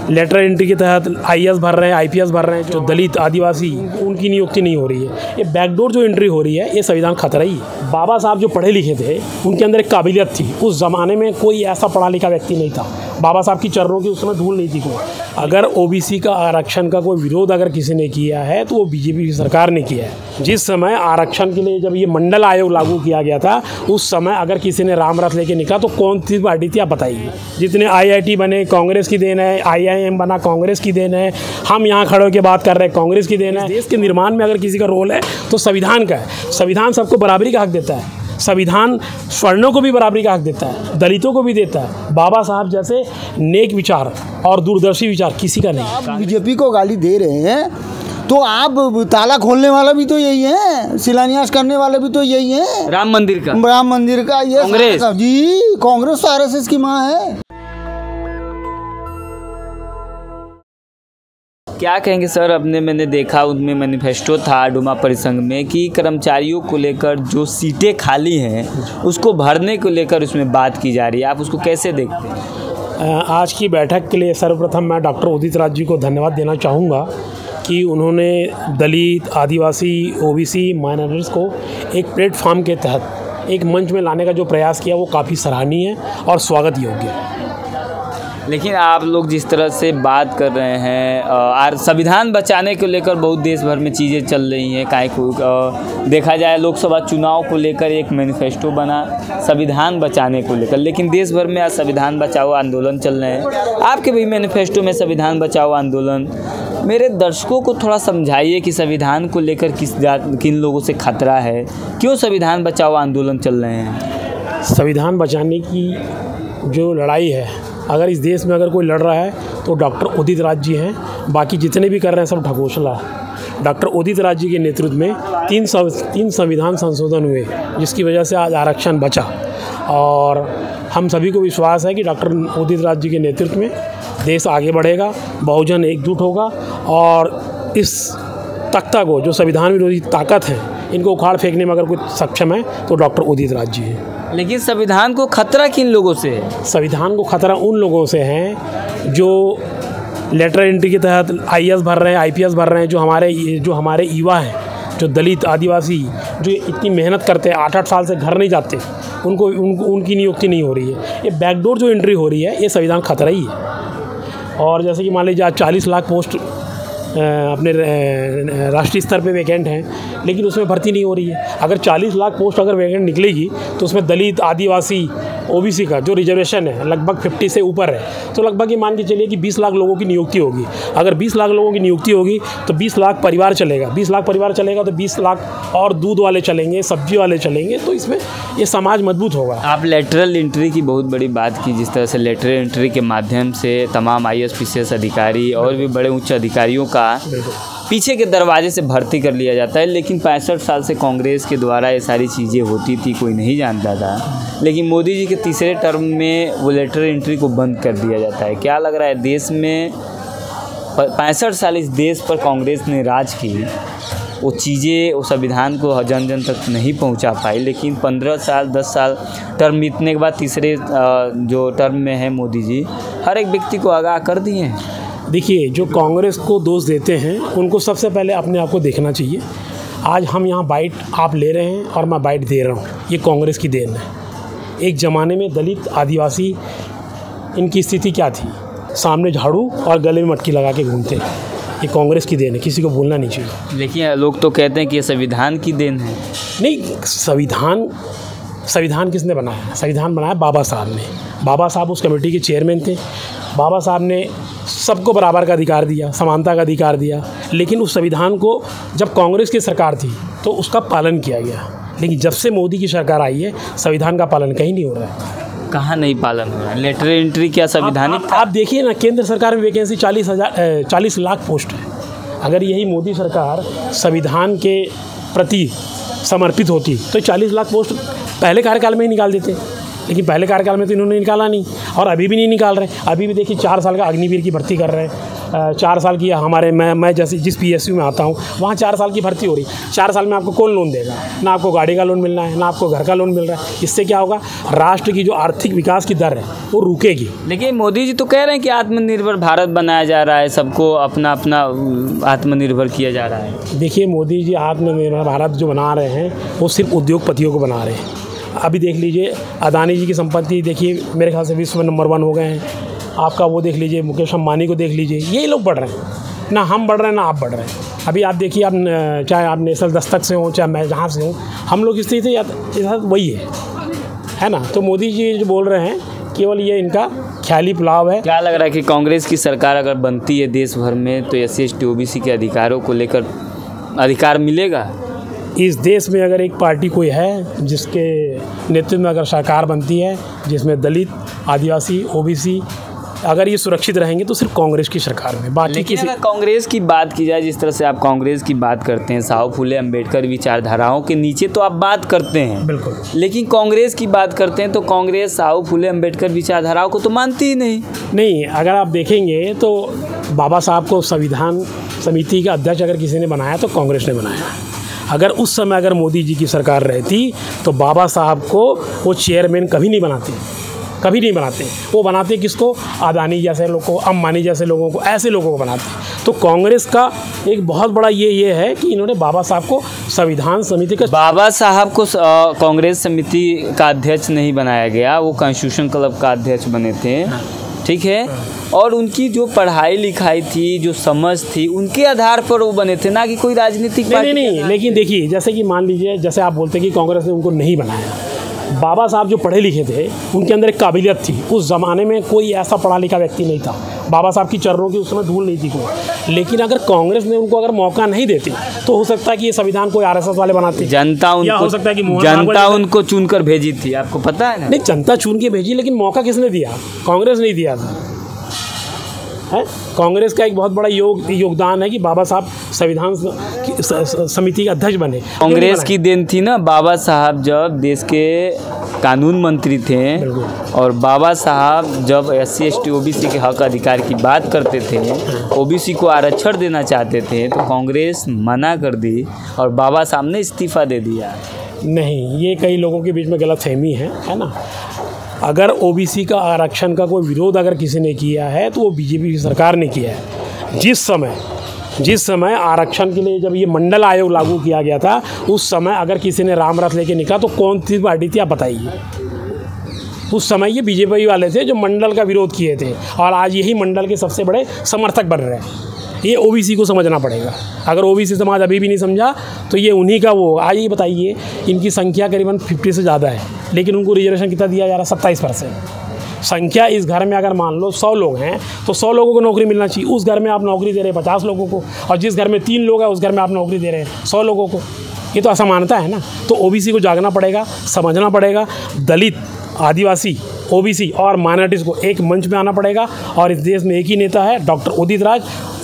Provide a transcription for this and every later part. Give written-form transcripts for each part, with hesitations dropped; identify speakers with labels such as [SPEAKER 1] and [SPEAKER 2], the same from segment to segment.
[SPEAKER 1] Letter entry के तहत IAS भर रहे हैं, आईपीएस भर रहे हैं, जो दलित आदिवासी उनकी नियुक्ति नहीं हो रही है। ये बैकडोर जो एंट्री हो रही है, ये संविधान खतरा ही है। बाबा साहब जो पढ़े लिखे थे, उनके अंदर एक काबिलियत थी। उस ज़माने में कोई ऐसा पढ़ा लिखा व्यक्ति नहीं था। बाबा साहब की चरणों की उस समय धूल नहीं थी कोई। अगर ओबीसी का आरक्षण का कोई विरोध अगर किसी ने किया है तो वो बीजेपी की सरकार ने किया है। जिस समय आरक्षण के लिए जब ये मंडल आयोग लागू किया गया था, उस समय अगर किसी ने राम रथ लेके निकला तो कौन सी पार्टी थी आप बताइए। जितने आईआईटी बने कांग्रेस की देन है, आईआईएम बना कांग्रेस की देन है, हम यहाँ खड़े होकर बात कर रहे हैं कांग्रेस की देन है। देश के निर्माण में अगर किसी का रोल है तो संविधान का है। संविधान सबको बराबरी का हक देता है। संविधान स्वर्णों को भी बराबरी का हक देता है, दलितों को भी देता है। बाबा साहब जैसे नेक विचार और दूरदर्शी विचार किसी का नहीं।
[SPEAKER 2] आप बीजेपी को गाली दे रहे हैं तो आप ताला खोलने वाला भी तो यही है, शिलान्यास करने वाले भी तो यही है।
[SPEAKER 3] राम मंदिर का ये
[SPEAKER 2] कांग्रेस जी, कांग्रेस तो आरएसएस की माँ है।
[SPEAKER 3] क्या कहेंगे सर? अपने मैंने देखा उनमें मैनिफेस्टो था डुमा परिसंघ में कि कर्मचारियों को लेकर जो सीटें खाली हैं उसको भरने को लेकर उसमें बात की जा रही है, आप उसको कैसे देखते हैं?
[SPEAKER 1] आज की बैठक के लिए सर्वप्रथम मैं डॉक्टर उदित राज जी को धन्यवाद देना चाहूँगा कि उन्होंने दलित, आदिवासी, ओबीसी, माइनॉरिटीज़ को एक प्लेटफॉर्म के तहत एक मंच में लाने का जो प्रयास किया वो काफ़ी सराहनीय है और स्वागत योग्य है।
[SPEAKER 3] लेकिन आप लोग जिस तरह से बात कर रहे हैं संविधान बचाने को लेकर बहुत देश भर में चीज़ें चल रही हैं। काहे को देखा जाए लोकसभा चुनाव को लेकर एक मैनिफेस्टो बना संविधान बचाने को लेकर, लेकिन देश भर में आज संविधान बचाओ आंदोलन चल रहे हैं। आपके भी मैनिफेस्टो में संविधान बचाओ आंदोलन। मेरे दर्शकों को थोड़ा समझाइए कि संविधान को लेकर किन लोगों से खतरा है, क्यों संविधान बचाओ आंदोलन चल रहे हैं?
[SPEAKER 1] संविधान बचाने की जो लड़ाई है, अगर इस देश में अगर कोई लड़ रहा है तो डॉक्टर उदित राज जी हैं। बाकी जितने भी कर रहे हैं सब ढकोसला है। डॉक्टर उदित राज जी के नेतृत्व में तीन संविधान संशोधन हुए, जिसकी वजह से आज आरक्षण बचा। और हम सभी को विश्वास है कि डॉक्टर उदित राज जी के नेतृत्व में देश आगे बढ़ेगा, बहुजन एकजुट होगा और इस तख्ता को, जो संविधान विरोधी ताकत है, इनको उखाड़ फेंकने में अगर कोई सक्षम है तो डॉक्टर उदित राज जी हैं।
[SPEAKER 3] लेकिन संविधान को खतरा किन लोगों से है?
[SPEAKER 1] संविधान को खतरा उन लोगों से है जो लेटर एंट्री के तहत आईएएस भर रहे हैं, आईपीएस भर रहे हैं, जो हमारे युवा हैं, जो दलित, आदिवासी, जो इतनी मेहनत करते हैं, 8-8 साल से घर नहीं जाते, उनकी नियुक्ति नहीं हो रही है। ये बैकडोर जो एंट्री हो रही है, ये संविधान खतरा ही है। और जैसे कि मान लीजिए आज 40 लाख पोस्ट अपने राष्ट्रीय स्तर पे वैकेंट हैं, लेकिन उसमें भर्ती नहीं हो रही है। अगर 40 लाख पोस्ट अगर वैकेंट निकलेगी तो उसमें दलित, आदिवासी, ओबीसी का जो रिजर्वेशन है लगभग 50 से ऊपर है, तो लगभग ये मान के चलिए कि 20 लाख लोगों की नियुक्ति होगी। अगर 20 लाख लोगों की नियुक्ति होगी तो 20 लाख परिवार चलेगा। 20 लाख परिवार चलेगा तो 20 लाख और दूध वाले चलेंगे, सब्जी वाले चलेंगे, तो इसमें ये समाज मजबूत होगा।
[SPEAKER 3] आप लेटरल एंट्री की बहुत बड़ी बात की, जिस तरह से लेटरल एंट्री के माध्यम से तमाम आईएएस पीसीएस अधिकारी और भी बड़े उच्च अधिकारियों का पीछे के दरवाजे से भर्ती कर लिया जाता है। लेकिन 65 साल से कांग्रेस के द्वारा ये सारी चीज़ें होती थी, कोई नहीं जानता था। लेकिन मोदी जी के तीसरे टर्म में वो लेटर एंट्री को बंद कर दिया जाता है। क्या लग रहा है, देश में 65 साल इस देश पर कांग्रेस ने राज की, वो चीज़ें वो संविधान को जन जन तक नहीं पहुंचा पाई, लेकिन 15 साल 10 साल टर्म बीतने के बाद तीसरे जो टर्म में है मोदी जी, हर एक व्यक्ति को आगाह कर दिए हैं।
[SPEAKER 1] देखिए, जो कांग्रेस को दोष देते हैं उनको सबसे पहले अपने आप को देखना चाहिए। आज हम यहाँ बाइट आप ले रहे हैं और मैं बाइट दे रहा हूँ, ये कांग्रेस की देन है। एक ज़माने में दलित, आदिवासी, इनकी स्थिति क्या थी? सामने झाड़ू और गले में मटकी लगा के घूमते। ये कांग्रेस की देन है, किसी को भूलना नहीं चाहिए।
[SPEAKER 3] लेकिन लोग तो कहते हैं कि ये संविधान की देन है।
[SPEAKER 1] नहीं, संविधान किसने बनाया? संविधान बनाया बाबा साहब ने। बाबा साहब उस कमेटी के चेयरमैन थे। बाबा साहब ने सबको बराबर का अधिकार दिया, समानता का अधिकार दिया। लेकिन उस संविधान को जब कांग्रेस की सरकार थी तो उसका पालन किया गया, लेकिन जब से मोदी की सरकार आई है संविधान का पालन कहीं नहीं हो रहा है।
[SPEAKER 3] कहाँ नहीं पालन हो रहा है? लेटर एंट्री क्या संवैधानिक?
[SPEAKER 1] आप देखिए ना, केंद्र सरकार में वैकेंसी 40 लाख पोस्ट है। अगर यही मोदी सरकार संविधान के प्रति समर्पित होती तो 40 लाख पोस्ट पहले कार्यकाल में ही निकाल देते, लेकिन पहले कार्यकाल में तो इन्होंने निकाला नहीं और अभी भी नहीं निकाल रहे। अभी भी देखिए 4 साल का अग्निवीर की भर्ती कर रहे हैं। 4 साल की हमारे मैं जैसे जिस PSU में आता हूँ वहाँ 4 साल की भर्ती हो रही, 4 साल में आपको कौन लोन देगा? ना आपको गाड़ी का लोन मिलना है, ना आपको घर का लोन मिल रहा है। इससे क्या होगा? राष्ट्र की जो आर्थिक विकास की दर है वो रुकेगी।
[SPEAKER 3] लेकिन मोदी जी तो कह रहे हैं कि आत्मनिर्भर भारत बनाया जा रहा है, सबको अपना अपना आत्मनिर्भर किया जा रहा है।
[SPEAKER 1] देखिए, मोदी जी आत्मनिर्भर भारत जो बना रहे हैं वो सिर्फ उद्योगपतियों को बना रहे हैं। अभी देख लीजिए, अदानी जी की संपत्ति देखिए, मेरे ख्याल से विश्व में नंबर 1 हो गए हैं। आपका वो देख लीजिए, मुकेश अंबानी को देख लीजिए, यही लोग बढ़ रहे हैं। ना हम बढ़ रहे हैं ना आप बढ़ रहे हैं। अभी आप देखिए, आप चाहे आप नेशनल दस्तक से हों चाहे मैं जहाँ से हूँ, हम लोग इस तरीके से वही है ना। तो मोदी जी जो बोल रहे हैं केवल ये इनका ख्याली पुलाव है।
[SPEAKER 3] क्या लग रहा है कि कांग्रेस की सरकार अगर बनती है देश भर में तो SC ST OBC के अधिकारों को लेकर अधिकार मिलेगा?
[SPEAKER 1] इस देश में अगर एक पार्टी कोई है जिसके नेतृत्व में अगर सरकार बनती है, जिसमें दलित, आदिवासी, OBC अगर ये सुरक्षित रहेंगे तो सिर्फ कांग्रेस की सरकार में। बाकी
[SPEAKER 3] लेकिन अगर कांग्रेस की बात की जाए, जिस तरह से आप कांग्रेस की बात करते हैं, साहू फुले अम्बेडकर विचारधाराओं के नीचे तो आप बात करते हैं,
[SPEAKER 1] बिल्कुल,
[SPEAKER 3] लेकिन कांग्रेस की बात करते हैं तो कांग्रेस साहू फुले अम्बेडकर विचारधाराओं को तो मानती ही नहीं।
[SPEAKER 1] अगर आप देखेंगे तो बाबा साहब को संविधान समिति का अध्यक्ष अगर किसी ने बनाया तो कांग्रेस ने बनाया। अगर उस समय अगर मोदी जी की सरकार रहती तो बाबा साहब को वो चेयरमैन कभी नहीं बनाते। वो बनाते किसको? अदानी जैसे लोगों को, अंबानी जैसे लोगों को, ऐसे लोगों को बनाते। तो कांग्रेस का एक बहुत बड़ा ये है कि इन्होंने बाबा साहब को संविधान समिति का,
[SPEAKER 3] बाबा साहब को कांग्रेस समिति का अध्यक्ष नहीं बनाया गया, वो कॉन्स्टिट्यूशन क्लब का अध्यक्ष बने थे, ठीक है। और उनकी जो पढ़ाई लिखाई थी, जो समझ थी, उनके आधार पर वो बने थे, ना कि कोई राजनीतिक पार्टी।
[SPEAKER 1] नहीं। लेकिन देखिए, जैसे कि मान लीजिए, जैसे आप बोलते हैं कि कांग्रेस ने उनको नहीं बनाया, बाबा साहब जो पढ़े लिखे थे उनके अंदर एक काबिलियत थी। उस ज़माने में कोई ऐसा पढ़ा लिखा व्यक्ति नहीं था, बाबा साहब की चरणों की उस समय धूल नहीं थी कोई। लेकिन अगर कांग्रेस ने उनको अगर मौका नहीं देती तो हो सकता है कि ये संविधान कोई RSS वाले बनाते।
[SPEAKER 3] जनता उनको चुनकर भेजी थी, आपको पता है ना?
[SPEAKER 1] नहीं, जनता चुन के भेजी, लेकिन मौका किसने दिया? कांग्रेस नहीं दिया था। है कांग्रेस का एक बहुत बड़ा योगदान है कि बाबा साहब संविधान समिति के अध्यक्ष बने।
[SPEAKER 3] कांग्रेस की देन थी ना। बाबा साहब जब देश के कानून मंत्री थे और बाबा साहब जब SC ST OBC के हक अधिकार की बात करते थे, OBC को आरक्षण देना चाहते थे, तो कांग्रेस मना कर दी और बाबा साहब ने इस्तीफा दे दिया।
[SPEAKER 1] नहीं, ये कई लोगों के बीच में गलतफहमी है ना। अगर OBC का आरक्षण का कोई विरोध अगर किसी ने किया है तो वो BJP की सरकार ने किया है। जिस समय आरक्षण के लिए जब ये मंडल आयोग लागू किया गया था, उस समय अगर किसी ने राम रथ लेके निकला तो कौन सी पार्टी थी आप बताइए? उस समय ये BJP वाले थे जो मंडल का विरोध किए थे, और आज यही मंडल के सबसे बड़े समर्थक बन रहे हैं। ये OBC को समझना पड़ेगा। अगर OBC समाज अभी भी नहीं समझा तो ये उन्हीं का वो। आज ये बताइए, इनकी संख्या करीबन 50 से ज़्यादा है, लेकिन उनको रिजर्वेशन कितना दिया जा रहा है? 27%। संख्या इस घर में अगर मान लो 100 लोग हैं तो 100 लोगों को नौकरी मिलना चाहिए। उस घर में आप नौकरी दे रहे हैं 50 लोगों को, और जिस घर में 3 लोग हैं उस घर में आप नौकरी दे रहे हैं 100 लोगों को। ये तो असमानता है ना। तो OBC को जागना पड़ेगा, समझना पड़ेगा। दलित, आदिवासी, OBC और माइनॉरिटीज़ को एक मंच में आना पड़ेगा। और इस देश में एक ही नेता है, डॉक्टर उदित राज।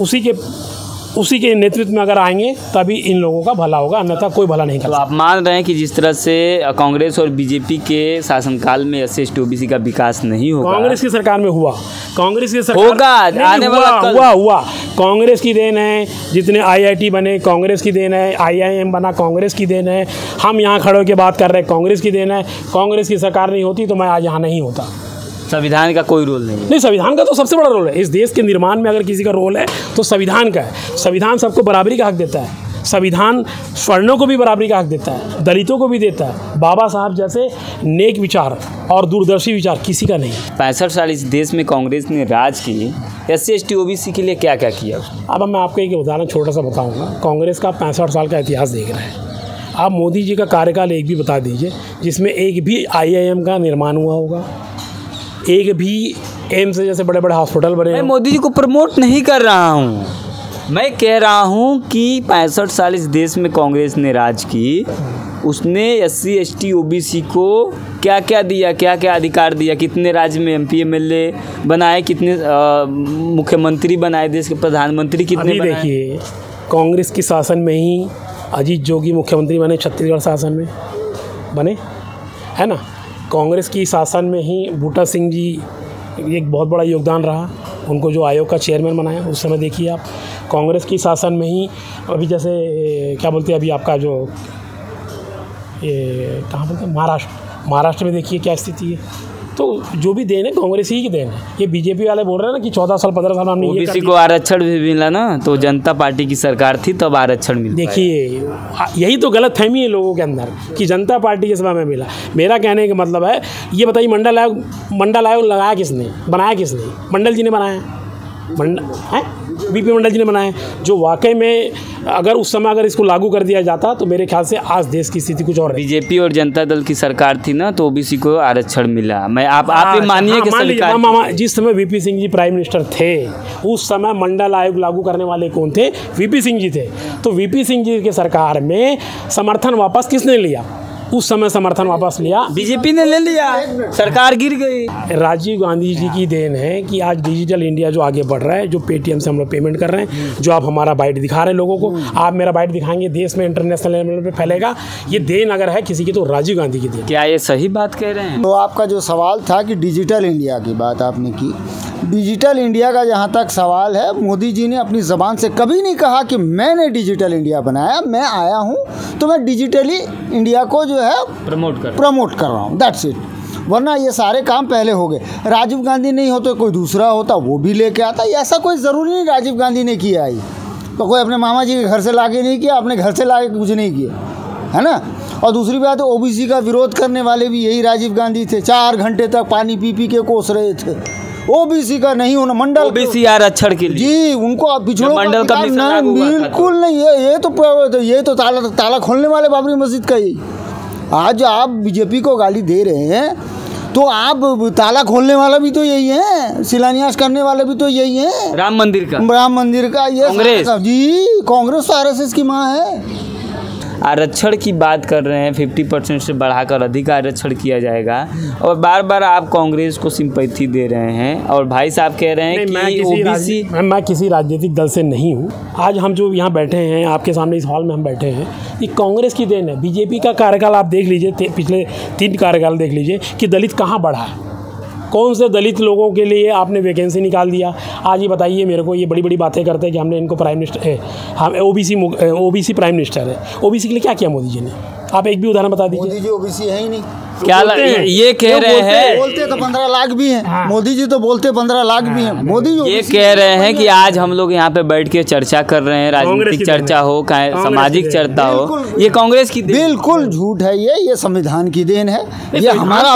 [SPEAKER 1] उसी के नेतृत्व में अगर आएंगे तभी इन लोगों का भला होगा, अन्यथा कोई भला नहीं कर सकता।
[SPEAKER 3] तो आप मान रहे हैं कि जिस तरह से कांग्रेस और BJP के शासनकाल में SC ST OBC का विकास नहीं होगा,
[SPEAKER 1] कांग्रेस की सरकार में हुआ। कांग्रेस की सरकार
[SPEAKER 3] होगा, आने वाला
[SPEAKER 1] हुआ। कांग्रेस की देन है, जितने IIT बने कांग्रेस की देन है, IIM बना कांग्रेस की देन है। हम यहाँ खड़े होकर बात कर रहे हैं, कांग्रेस की देन है। कांग्रेस की सरकार नहीं होती तो मैं आज यहाँ नहीं होता।
[SPEAKER 3] संविधान का कोई रोल नहीं?
[SPEAKER 1] संविधान का तो सबसे बड़ा रोल है। इस देश के निर्माण में अगर किसी का रोल है तो संविधान का है। संविधान सबको बराबरी का हक देता है। संविधान स्वर्णों को भी बराबरी का हक देता है, दलितों को भी देता है। बाबा साहब जैसे नेक विचार और दूरदर्शी विचार किसी का नहीं।
[SPEAKER 3] 65 साल इस देश में कांग्रेस ने राज की, SC ST OBC के लिए क्या क्या किया?
[SPEAKER 1] अब मैं आपको एक उदाहरण छोटा सा बताऊँगा। कांग्रेस का 65 साल का इतिहास देख रहे हैं आप। मोदी जी का कार्यकाल एक भी बता दीजिए जिसमें एक भी IIM का निर्माण हुआ होगा, एक भी एम्स जैसे बड़े बड़े हॉस्पिटल बने।
[SPEAKER 3] मैं मोदी जी को प्रमोट नहीं कर रहा हूँ, मैं कह रहा हूँ कि 65 साल इस देश में कांग्रेस ने राज की, उसने SC ST OBC को क्या क्या दिया, क्या क्या अधिकार दिया, कितने राज्य में MP MLA बनाए, कितने मुख्यमंत्री बनाए, देश के प्रधानमंत्री कितने बनाए?
[SPEAKER 1] देखिए, कांग्रेस की शासन में ही अजीत जोगी मुख्यमंत्री बने, छत्तीसगढ़ शासन में बने, है ना। कांग्रेस की शासन में ही बूटा सिंह जी एक बहुत बड़ा योगदान रहा, उनको जो आयोग का चेयरमैन बनाया उस समय देखिए आप, कांग्रेस की शासन में ही अभी जैसे क्या बोलते हैं अभी आपका जो ये कहाँ बोलते हैं महाराष्ट्र में देखिए क्या स्थिति है। तो जो भी देन है कांग्रेस ही की देन है। ये बीजेपी वाले बोल रहे हैं ना कि 14 साल 15 साल हमने ये
[SPEAKER 3] ओबीसी को आरक्षण भी मिला ना, तो जनता पार्टी की सरकार थी तब आरक्षण मिला।
[SPEAKER 1] देखिए यही तो गलत फहमी है लोगों के अंदर कि जनता पार्टी के समय में मिला। मेरा कहने का मतलब है ये बताइए मंडल आयोग लगाया किसने, बनाया किसने? मंडल जी ने बनाया, बीपी मंडल जी ने बनाया, जो वाकई में अगर उस समय अगर इसको लागू कर दिया जाता तो मेरे ख्याल से आज देश की स्थिति कुछ और है।
[SPEAKER 3] बीजेपी और जनता दल की सरकार थी ना, तो ओबीसी को आरक्षण मिला। मैं आप ये मानिए कि
[SPEAKER 1] सरकार जिस समय VP Singh ji prime minister थे उस समय मंडल आयोग लागू करने वाले कौन थे? वीपी सिंह जी थे। तो वीपी सिंह जी की सरकार में समर्थन वापस किसने लिया? उस समय समर्थन वापस लिया
[SPEAKER 3] बीजेपी ने ले लिया, सरकार गिर गई।
[SPEAKER 1] राजीव गांधी जी की देन है कि आज डिजिटल इंडिया जो आगे बढ़ रहा है, जो पेटीएम से हम लोग पेमेंट कर रहे हैं, जो आप हमारा बाइट दिखा रहे हैं लोगों को, आप मेरा बाइट दिखाएंगे देश में इंटरनेशनल लेवल पे फैलेगा। ये देन अगर है किसी की तो राजीव गांधी की देन।
[SPEAKER 3] क्या ये सही बात कह रहे हैं?
[SPEAKER 2] तो आपका जो सवाल था कि डिजिटल इंडिया की बात आपने की, डिजिटल इंडिया का जहाँ तक सवाल है, मोदी जी ने अपनी ज़बान से कभी नहीं कहा कि मैंने डिजिटल इंडिया बनाया, मैं आया हूँ तो मैं डिजिटली इंडिया को जो है प्रमोट कर रहा हूँ, दैट्स इट। वरना ये सारे काम पहले हो गए। राजीव गांधी नहीं होते कोई दूसरा होता, वो भी लेके आता। ऐसा कोई ज़रूरी नहीं राजीव गांधी ने किया है, तो कोई अपने मामा जी के घर से लाके नहीं किया, अपने घर से लाके कुछ नहीं किया, है ना। और दूसरी बात है ओबीसी का विरोध करने वाले भी यही राजीव गांधी थे। 4 घंटे तक पानी पी पी के कोस रहे थे। ओबीसी का नहीं होना, मंडल
[SPEAKER 3] ओबीसी आरक्षण के लिए जी
[SPEAKER 2] उनको पिछड़ों
[SPEAKER 3] मंडल का
[SPEAKER 2] बिल्कुल नहीं। ये तो ताला खोलने वाले बाबरी मस्जिद का ही। आज आप बीजेपी को गाली दे रहे हैं तो आप ताला खोलने वाला भी तो यही है, शिलान्यास करने वाला भी तो यही है,
[SPEAKER 3] राम मंदिर का ये
[SPEAKER 2] कांग्रेस जी, कांग्रेस तो आरएसएस की माँ है।
[SPEAKER 3] आरक्षण की बात कर रहे हैं, 50% से बढ़ाकर अधिक आरक्षण किया जाएगा, और बार बार आप कांग्रेस को सिंपैथी दे रहे हैं। और भाई साहब कह रहे हैं कि ओबीसी,
[SPEAKER 1] मैं किसी राजनीतिक दल से नहीं हूँ। आज हम जो यहाँ बैठे हैं आपके सामने इस हॉल में हम बैठे हैं, ये कांग्रेस की देन है। बीजेपी का कार्यकाल आप देख लीजिए, पिछले 3 कार्यकाल देख लीजिए कि दलित कहाँ बढ़ा है, कौन से दलित लोगों के लिए आपने वैकेंसी निकाल दिया। आज ये बताइए मेरे को, ये बड़ी बड़ी बातें करते हैं कि हमने इनको प्राइम मिनिस्टर, हम ओबीसी प्राइम मिनिस्टर है। ओबीसी के लिए क्या किया मोदी जी ने? आप एक भी उदाहरण बता दीजिए।
[SPEAKER 2] मोदी जी ओबीसी है ही नहीं।
[SPEAKER 3] क्या ये कह रहे हैं?
[SPEAKER 2] बोलते तो 15 लाख भी हैं। हाँ। मोदी जी तो बोलते 15 लाख भी हैं। मोदी जी
[SPEAKER 3] ये कह रहे हैं कि आज हम लोग यहाँ पे बैठ के चर्चा कर रहे हैं, राजनीतिक चर्चा हो, सामाजिक चर्चा हो, ये कांग्रेस की
[SPEAKER 2] बिल्कुल झूठ है। ये संविधान की देन है, ये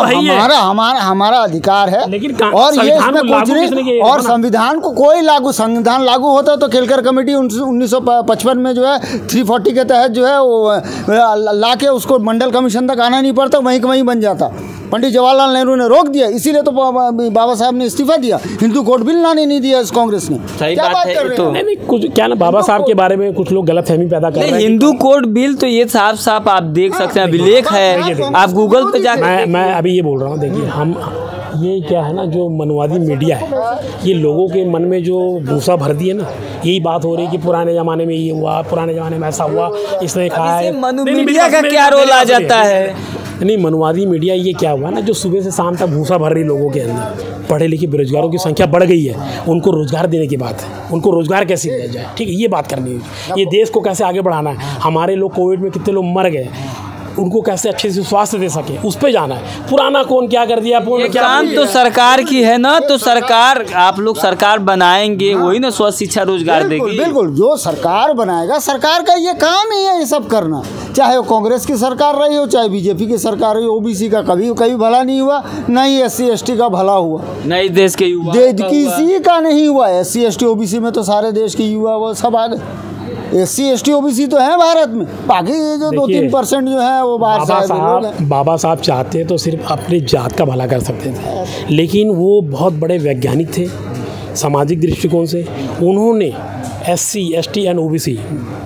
[SPEAKER 2] हमारा अधिकार है। और ये इसमें कुछ नहीं। और संविधान को कोई संविधान लागू होता तो केलकर कमेटी 1955 में जो है 340 के तहत जो है वो ला के उसको मंडल कमीशन तक आना नहीं पड़ता, वहीं वहीं बन जाता। पंडित जवाहरलाल नेहरू ने रोक दिया, इसीलिए तो बाबा साहब ने इस्तीफा दिया। हिंदू कोड बिल लाने नहीं दिया इस कांग्रेस ने।
[SPEAKER 3] सही बात है। तो
[SPEAKER 1] नहीं कुछ क्या ना, बाबा साहब के बारे में कुछ लोग गलतफहमी पैदा कर रहे हैं।
[SPEAKER 3] हिंदू कोड बिल तो ये साफ साफ आप देख सकते हैं, अभिलेख है, आप गूगल पे जाकर।
[SPEAKER 1] मैं अभी ये बोल रहा हूँ, देखिए हम ये क्या है ना, जो मनवादी मीडिया है ये लोगों के मन में जो भूसा भर दिए ना, यही बात हो रही है कि पुराने ज़माने में ये हुआ, पुराने ज़माने में ऐसा हुआ, इसने कहा है।
[SPEAKER 3] मीडिया का क्या रोल आ जाता है?
[SPEAKER 1] नहीं, मनवादी मीडिया ये क्या हुआ ना, जो सुबह से शाम तक भूसा भर रही लोगों के अंदर। पढ़े लिखे बेरोजगारों की संख्या बढ़ गई है, उनको रोजगार देने की बात है, उनको रोजगार कैसे दिया जाए, ठीक है, ये बात करनी है। ये देश को कैसे आगे बढ़ाना है। हमारे लोग कोविड में कितने लोग मर गए, उनको कैसे अच्छे से स्वास्थ्य दे सके, उस पे जाना है। पुराना कौन क्या कर दिया,
[SPEAKER 3] काम तो सरकार की है ना, तो सरकार, आप लोग सरकार बनाएंगे, वही ना स्वस्थ शिक्षा रोजगार देगी।
[SPEAKER 2] बिल्कुल, जो सरकार बनाएगा, सरकार का ये काम ही है ये सब करना। चाहे वो कांग्रेस की सरकार रही हो, चाहे बीजेपी की सरकार रही हो। ओबीसी का कभी भला नहीं हुआ, न ही SC ST का भला हुआ,
[SPEAKER 3] न ही देश के युवा
[SPEAKER 2] किसी का नहीं हुआ। SC ST OBC में तो सारे देश के युवा वो सब आ गए। SC ST OBC तो है भारत में, बाकी ये जो 2-3% जो है वो बाहर से।
[SPEAKER 1] बाबा साहब चाहते तो सिर्फ अपनी जात का भला कर सकते थे, लेकिन वो बहुत बड़े वैज्ञानिक थे सामाजिक दृष्टिकोण से। उन्होंने SC ST एंड OBC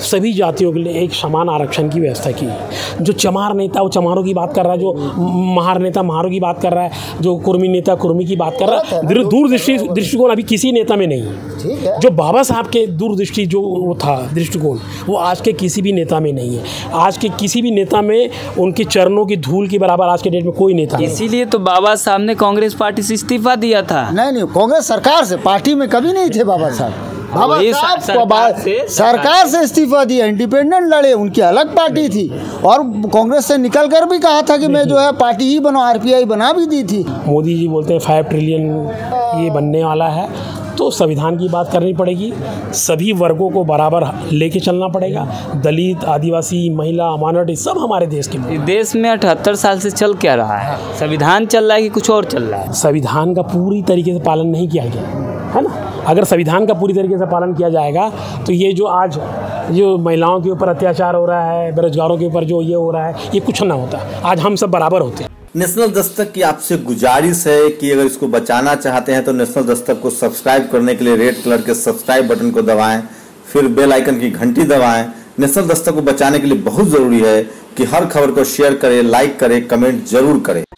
[SPEAKER 1] सभी जातियों के लिए एक समान आरक्षण की व्यवस्था की है। जो चमार नेता वो चमारों की बात कर रहा है, जो महार नेता महारों की बात कर रहा है, जो कुर्मी नेता कुर्मी की बात कर रहा है, दृष्टिकोण अभी किसी नेता में नहीं है। जो बाबा साहब के दूरदृष्टि जो वो था दृष्टिकोण, वो आज के किसी भी नेता में नहीं है। आज के किसी भी नेता में उनके चरणों की धूल के बराबर आज के डेट में कोई नेता नहीं।
[SPEAKER 3] इसीलिए तो बाबा साहब ने कांग्रेस पार्टी से इस्तीफा दिया था।
[SPEAKER 2] नहीं, कांग्रेस सरकार से, पार्टी में कभी नहीं थे बाबा साहब। बाबा साहब सरकार से इस्तीफा दिया, इंडिपेंडेंट लड़े, उनकी अलग पार्टी थी और कांग्रेस से निकल कर भी कहा था कि मैं जो है पार्टी ही बना, आरपीआई बना भी दी थी।
[SPEAKER 1] मोदी जी बोलते हैं 5 ट्रिलियन ये बनने वाला है, तो संविधान की बात करनी पड़ेगी, सभी वर्गों को बराबर लेके चलना पड़ेगा। दलित, आदिवासी, महिला, माइनॉरिटी सब हमारे देश के।
[SPEAKER 3] देश में 78 साल से चल क्या रहा है? संविधान चल रहा है कि कुछ और चल रहा है?
[SPEAKER 1] संविधान का पूरी तरीके से पालन नहीं किया गया है ना। अगर संविधान का पूरी तरीके से पालन किया जाएगा तो ये जो आज जो महिलाओं के ऊपर अत्याचार हो रहा है, बेरोजगारों के ऊपर जो ये हो रहा है, ये कुछ ना होता। आज हम सब बराबर होते हैं।
[SPEAKER 4] नेशनल दस्तक की आपसे गुजारिश है कि अगर इसको बचाना चाहते हैं तो नेशनल दस्तक को सब्सक्राइब करने के लिए रेड कलर के सब्सक्राइब बटन को दबाएं, फिर बेल आइकन की घंटी दबाएं। नेशनल दस्तक को बचाने के लिए बहुत जरूरी है कि हर खबर को शेयर करें, लाइक करें, कमेंट जरूर करें।